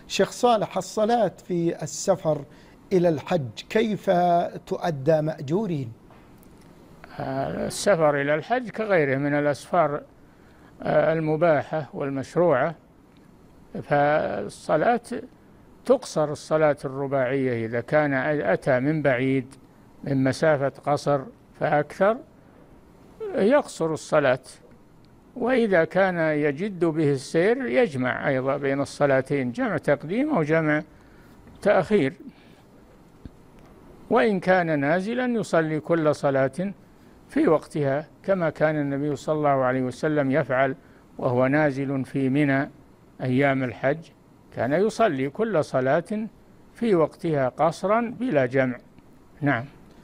شيخ صالح، الصلاة في السفر إلى الحج كيف تؤدى مأجورين؟ السفر إلى الحج كغيره من الأسفار المباحة والمشروعة، فالصلاة تقصر الصلاة الرباعية إذا كان أتى من بعيد من مسافة قصر فأكثر يقصر الصلاة، وإذا كان يجد به السير يجمع أيضا بين الصلاتين، جمع تقديم أو جمع تأخير. وإن كان نازلا يصلي كل صلاة في وقتها، كما كان النبي صلى الله عليه وسلم يفعل وهو نازل في منى أيام الحج، كان يصلي كل صلاة في وقتها قصرا بلا جمع. نعم.